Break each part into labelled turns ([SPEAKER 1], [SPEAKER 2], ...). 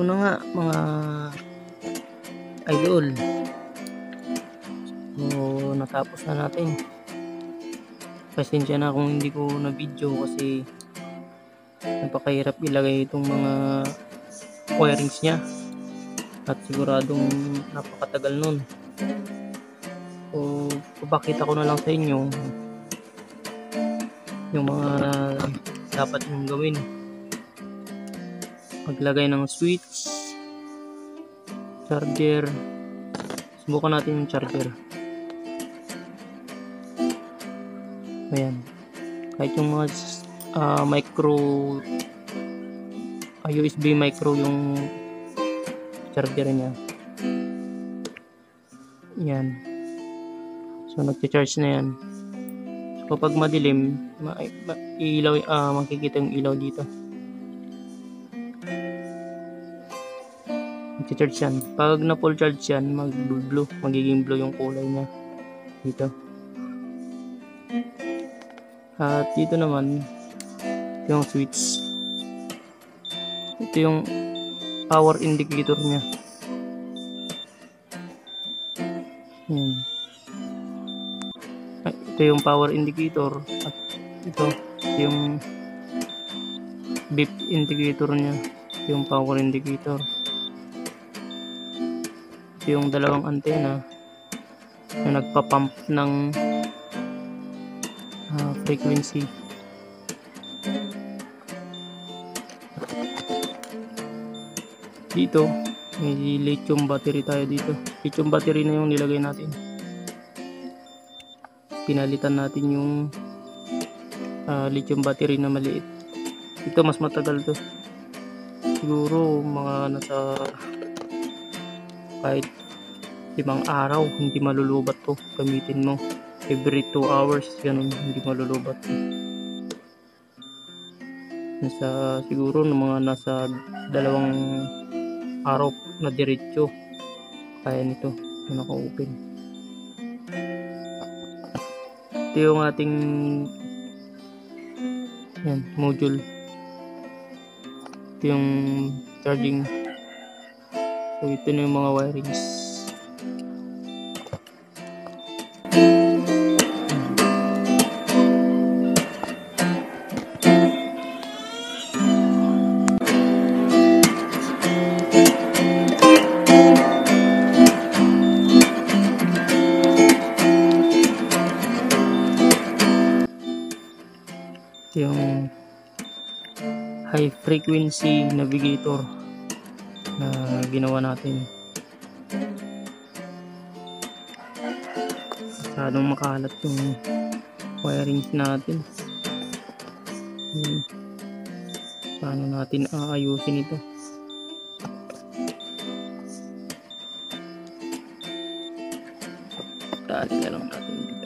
[SPEAKER 1] ito na nga mga idol. So natapos na natin. Pasensya na kung hindi ko na video kasi napakahirap ilagay itong mga wirings nya at siguradong napakatagal nun. So papakita ko na lang sa inyo yung mga dapat nyong gawin. Maglagay ng switch, charger. Subukan natin yung charger. Ayan. Kahit yung mga micro USB micro yung charger niya. Yan. So nagcha-charge na yan. So kapag madilim, makikita yung ilaw dito. Nagcha-charge yan. Pag na full charge yan, magiging blue yung kulay niya dito. At dito naman ito yung switch. Ito yung power indicator nya. Ito yung power indicator at ito yung beep indicator nya. Ito yung power indicator. Ito yung dalawang antena na nagpa-pump ng frequency. Dito may lithium battery tayo dito. Lithium battery na yung nilagay natin. Pinalitan natin yung lithium battery na maliit. Ito mas matagal to. Siguro mga nasa kahit 5 araw hindi malulubat to. Gamitin mo every 2 hours, ganun, hindi malulubat. Siguro mga nasa 2 araw na diretso kaya nito na naka-open. Ito yung ating module. Ito yung charging. So ito na yung mga wirings. Ito yung high frequency navigator na ginawa natin. Masyadong makalat yung wirings natin. Paano natin aayusin ito? Tali na lang natin dito.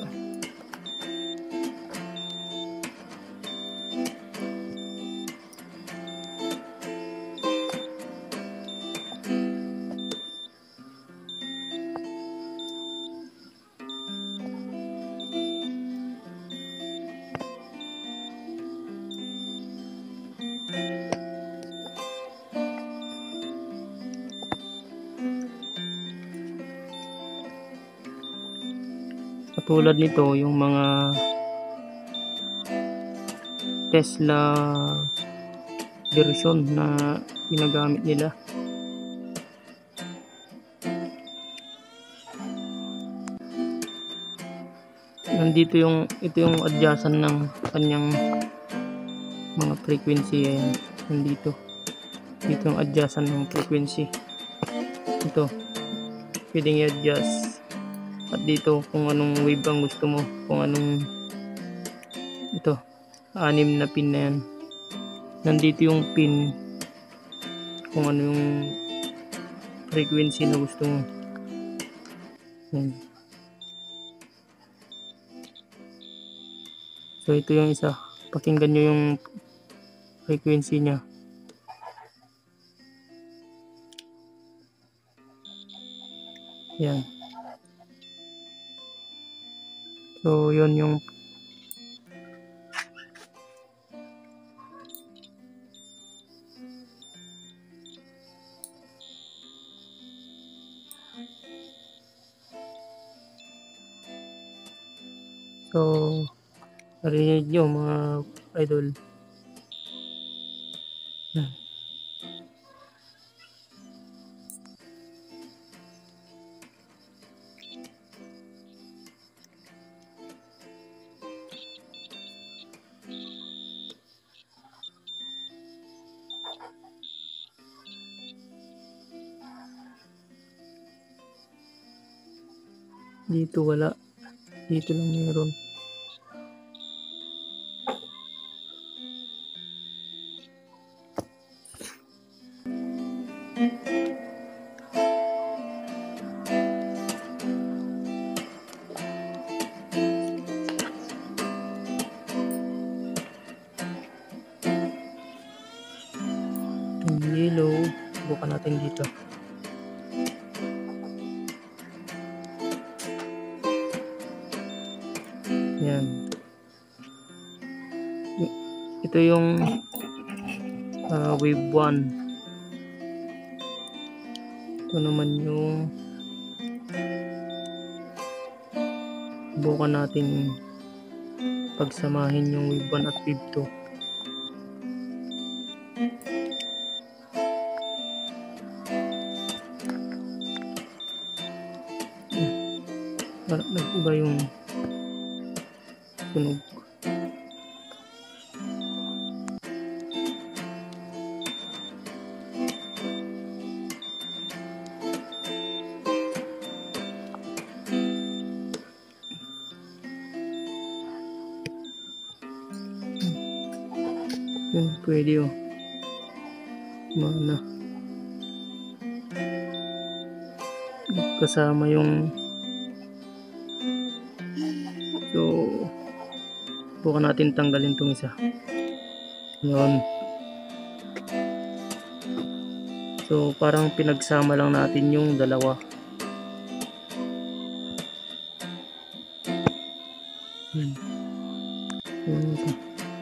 [SPEAKER 1] Katulad nito yung mga Tesla version na ginagamit nila. Ito yung adjacent ng kanyang mga frequency. Ayan, nandito yung adjacent ng frequency. Ito pwedeng i-adjust. At dito kung anong wave ang gusto mo, kung anong ito 6 na pin na yan. Nandito yung pin kung ano yung frequency na gusto mo. So ito yung isa, pakinggan nyo yung frequency nya. Yan. So yun yung So, narinig nyo mga idol. Dito wala. Dito lang meron. Itong yellow, bukan natin dito. Yan. Ito yung wave 1. Ito naman yung bukan natin pagsamahin yung wave 1 at wave 2. Nag-iba yung tunog. Yun, pwede oh. Mana. Kasama yung so bukan natin tanggalin itong isa. Yun. So parang pinagsama lang natin yung dalawa. Yun. Yun.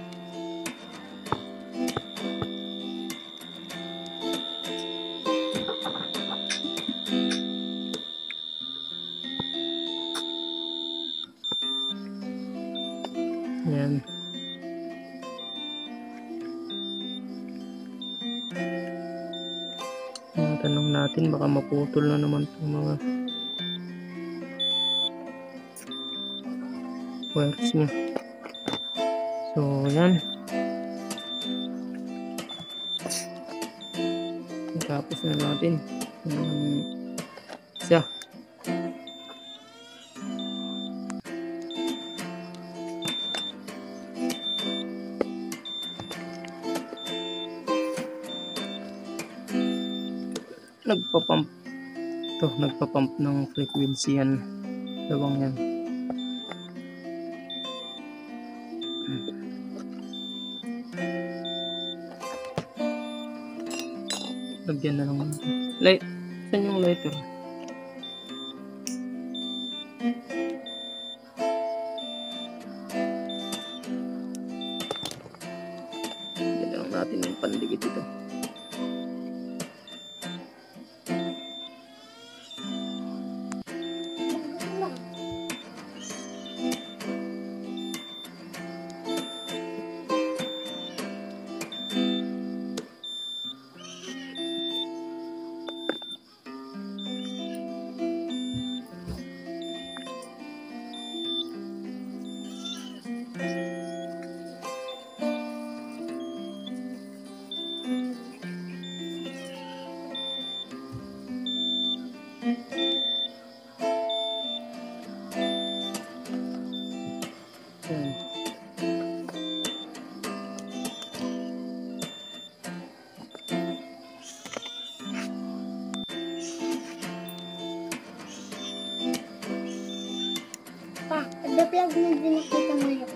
[SPEAKER 1] Yan. Tanong natin, baka maputol na naman itong mga wires niya. So yan. Tapos na natin isa. Nagpapump ng frequency yan. Dalawang yan. Lagyan na lang. Light. Saan yung lighter? Lagyan na lang natin ng pandikit ito.
[SPEAKER 2] Nag-vlog na din nakita mo yun.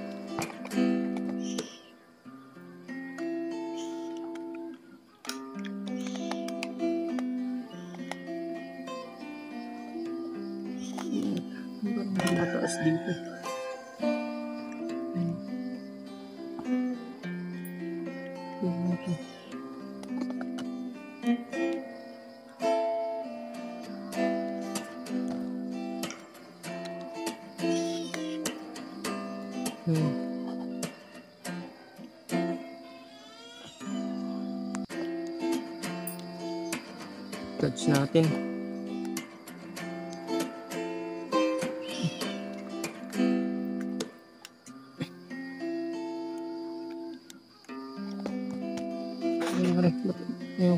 [SPEAKER 1] Mataas dito. charge natin. Ayun.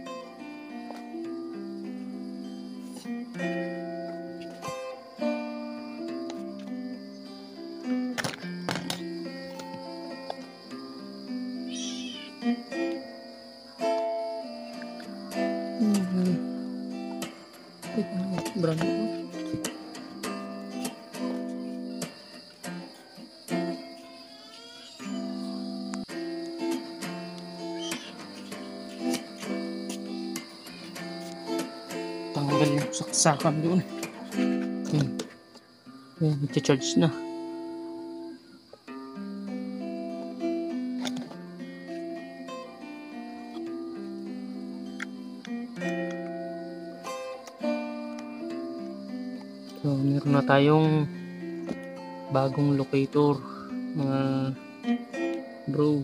[SPEAKER 1] Brand new. Tanggal yung saksakan doon. Yan, i-charge na. So, meron na tayong bagong locator, mga bro.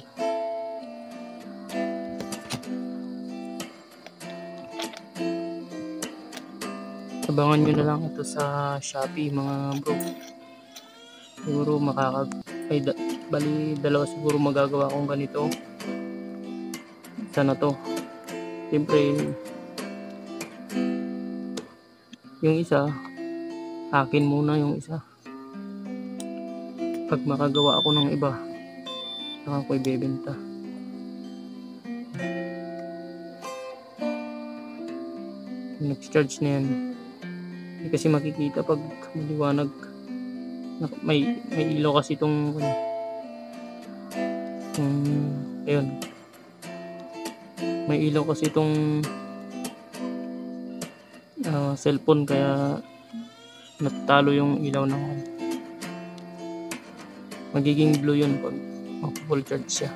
[SPEAKER 1] Abangan nyo na lang ito sa Shopee, mga bro. Siguro bali dalawa siguro magagawa kong ganito. Isa na to. Siyempre, yung isa akin muna, yung isa pag makagawa ako ng iba saka ko ibebenta. Nag-charge na yan. Hindi kasi makikita pag maliwanag. May ilaw kasi itong ayun, may ilaw kasi itong cellphone, kaya natalo yung ilaw ng magiging blue yun pag full charge siya.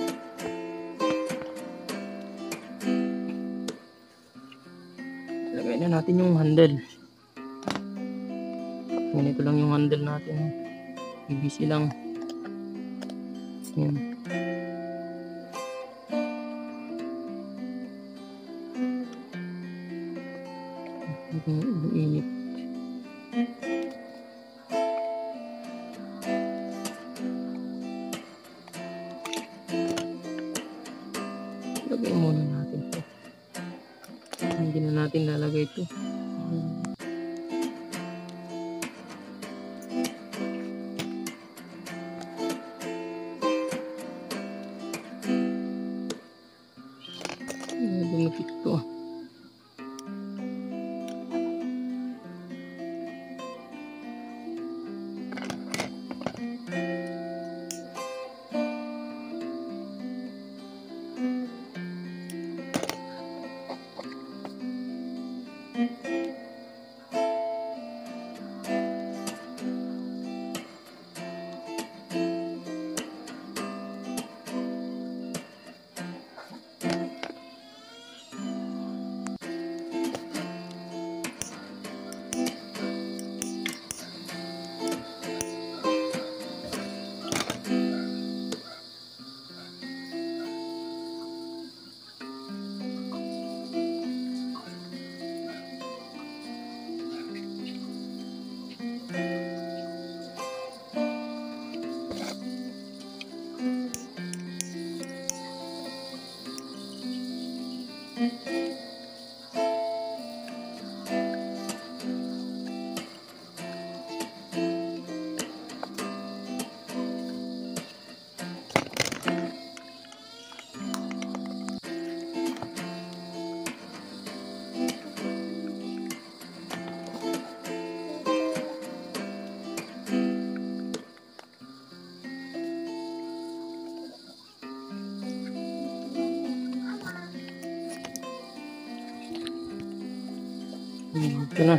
[SPEAKER 1] Lagay na natin yung handle. Ganito lang yung handle natin. PVC lang. Yan. Init. Lagay muna natin ito. Hindi na natin lalagay ito. Dumikit ito. Ito na.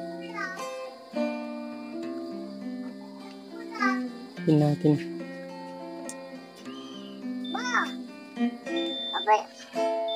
[SPEAKER 1] Pin natin.
[SPEAKER 2] Abay.